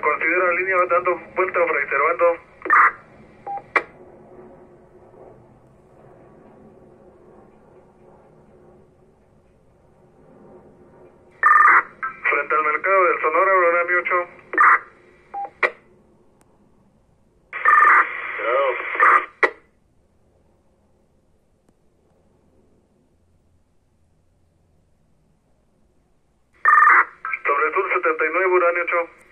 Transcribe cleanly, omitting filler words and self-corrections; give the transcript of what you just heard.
considera línea dando vuelta a Fray Servando. Frente al mercado del Sonora, Aurora 8. Sobre Sur 79, Uranio 8.